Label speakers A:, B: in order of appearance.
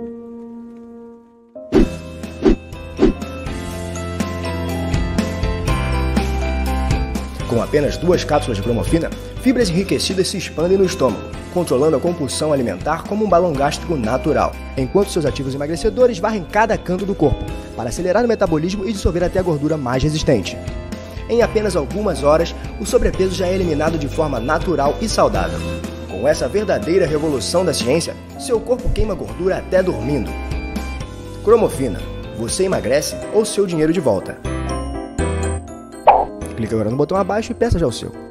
A: Com apenas 2 cápsulas de cromofina, fibras enriquecidas se expandem no estômago, controlando a compulsão alimentar como um balão gástrico natural, enquanto seus ativos emagrecedores varrem cada canto do corpo, para acelerar o metabolismo e dissolver até a gordura mais resistente. Em apenas algumas horas, o sobrepeso já é eliminado de forma natural e saudável. Com essa verdadeira revolução da ciência, seu corpo queima gordura até dormindo. Cromofina. Você emagrece ou seu dinheiro de volta. Clique agora no botão abaixo e peça já o seu.